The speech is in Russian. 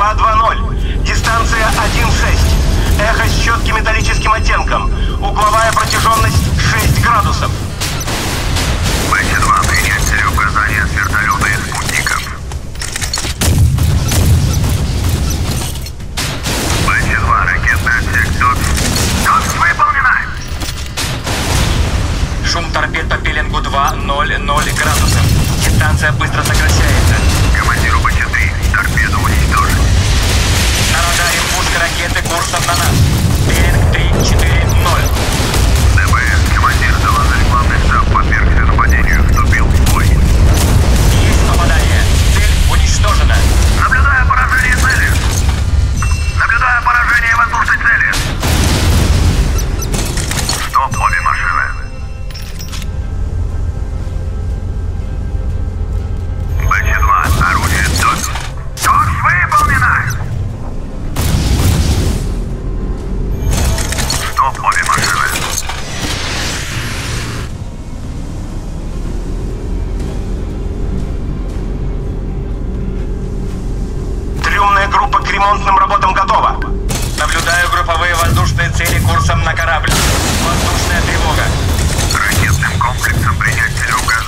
2-2-0. Дистанция 1-6. Эхо с четким металлическим оттенком. Угловая протяженность 6 градусов. Б-2, принять целеуказания с вертолета и спутников. Б-2, ракетный отсек ТОКС. ТОКС выполнена! Шум торпед по пеленгу 2-0-0 градусов. Дистанция быстро сокращается. Командиру Б-4, торпеду уничтожить. На радаре пушка ракеты курсом на нас. Пелинг 3-4-0. ДБС, командир, доложить главный штаб, подвергся нападению, вступил в бой. Есть попадание. Цель уничтожена. Наблюдаю поражение цели. Наблюдаю поражение воздушной цели. Стоп, обе машины. Б-2, орудие ТОКС. ТОКС выполнено! Стоп, обе машины. Трюмная группа к ремонтным работам готова. Наблюдаю групповые воздушные цели курсом на корабль. Воздушная тревога. Ракетным комплексом принять целеуказание.